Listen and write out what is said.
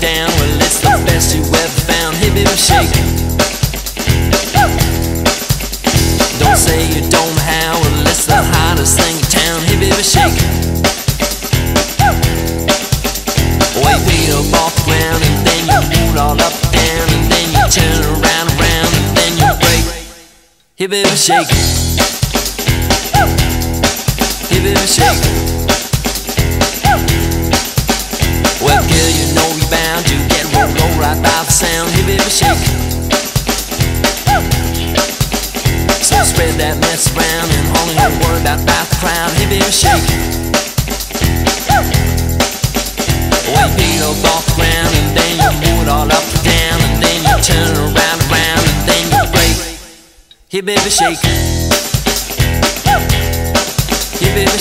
down. Well, it's the best you ever found. Hey baby, shake. Don't say you don't have. Well, it's the hottest thing in town. Hey baby, shake. Way beat up off the ground, and then you move all up and down, and then you turn around, and then you break. Hey baby, shake. Hey baby, shake. Well girl, you know you're bound to get rolled right by the sound. Hey baby, shake. So spread that mess around and only don't worry about the crowd. Hey baby, shake. Well you beat up off the ground, and then you move it all up and down, and then you turn around, and then you break. Hey baby, shake. Hey baby,